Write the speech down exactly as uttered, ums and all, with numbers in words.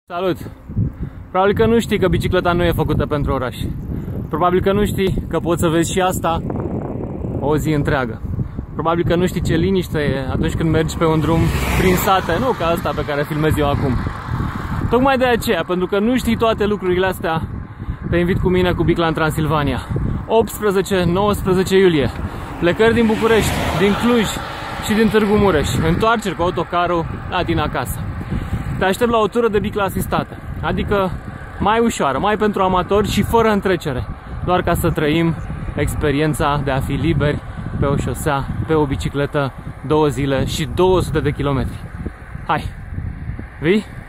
Salut! Probabil că nu știi că bicicleta nu e făcută pentru oraș. Probabil că nu știi că poți să vezi și asta o zi întreagă. Probabil că nu știi ce liniște e atunci când mergi pe un drum prin sate, nu ca asta pe care filmez eu acum. Tocmai de aceea, pentru că nu știi toate lucrurile astea, te invit cu mine cu Bicla în Transilvania. optsprezece nouăsprezece iulie. Plecări din București, din Cluj și din Târgu Mureș. Întoarceri cu autocarul la tine acasă. Te aștept la o tură de biclă asistată, adică mai ușoară, mai pentru amatori și fără întrecere, doar ca să trăim experiența de a fi liberi pe o șosea, pe o bicicletă, două zile și două sute de kilometri. Hai, vii?